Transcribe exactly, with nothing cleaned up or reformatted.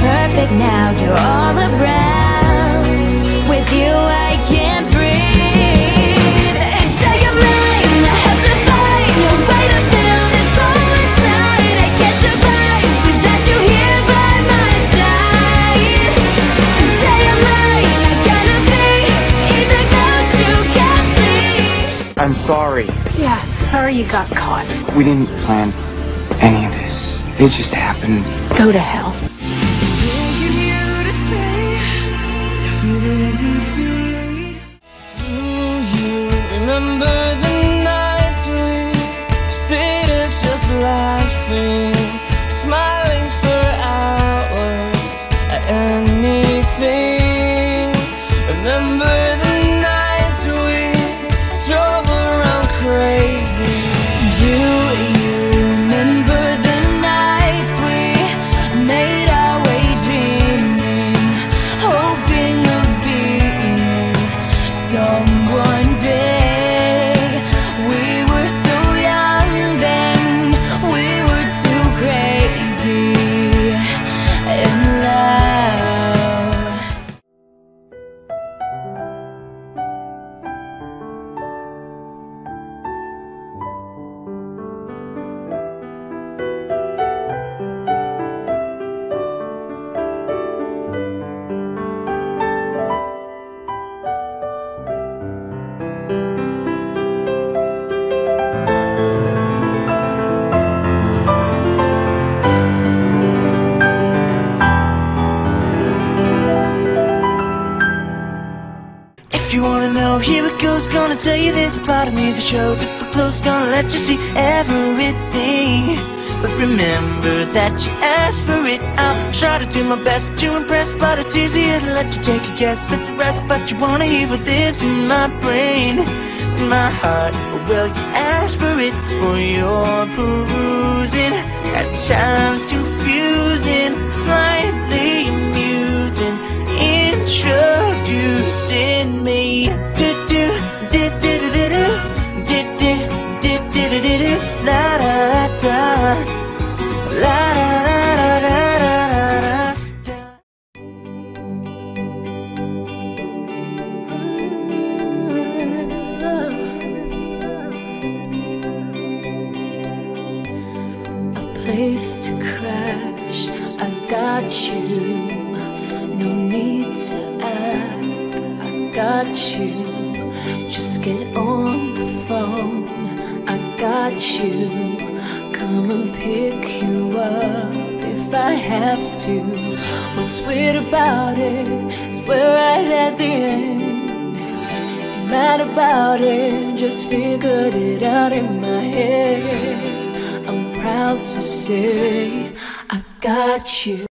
perfect now, you're all around. With you I can't breathe. Inside your mind, I have to find a way to feel this all inside. I can't survive without you here by my side. Inside your mind, I gotta be even close to complete. I'm sorry. Yeah, sorry you got caught. We didn't plan any of this. It just happened. Go to hell. Do you remember the nights we stayed up just laughing, smiling for hours at anything? Remember the nights we drove around crazy? Do you remember the nights we made our way dreaming, hoping of being someone big? We were so young then, we were too crazy in love. If you wanna know, here it goes. Gonna tell you there's a part of me that shows. If we're close, gonna let you see everything. But remember that you asked for it. I'll try to do my best to impress, but it's easier to let you take a guess at the rest. But you wanna hear what lives in my brain, in my heart. Well, you asked for it for your perusing. At times confusing, slightly amusing. Introducing me. Do do do do do do do do do do do do do la da da la da da da da. A place to crash, I got you. No need to ask, I got you. Just get on the phone, I got you. Come and pick you up if I have to. What's weird about it is we're right at the end. You're mad about it, just figured it out in my head. I'm proud to say I got you.